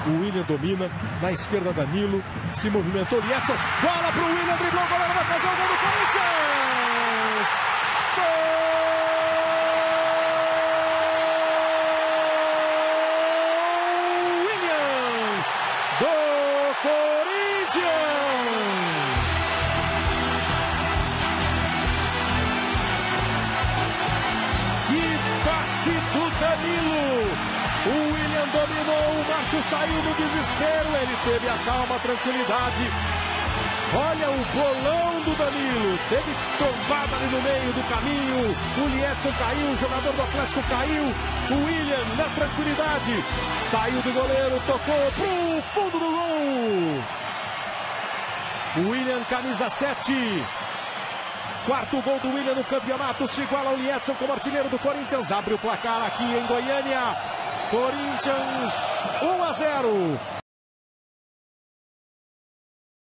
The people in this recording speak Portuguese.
O William domina, na esquerda Danilo, se movimentou Liedson, bola pro William, driblou, o goleiro vai fazer o gol do Corinthians! Gol! William do Corinthians! Que passe do Danilo! O William dominou, o Márcio saiu no desespero, ele teve a calma, a tranquilidade. Olha o bolão do Danilo, teve trombada ali no meio do caminho, o Liedson caiu, o jogador do Atlético caiu, o William na tranquilidade, saiu do goleiro, tocou pro fundo do gol. O William, camisa 7. Quarto gol do William no campeonato, se iguala ao Liedson como artilheiro do Corinthians, abre o placar aqui em Goiânia. Corinthians 1-0.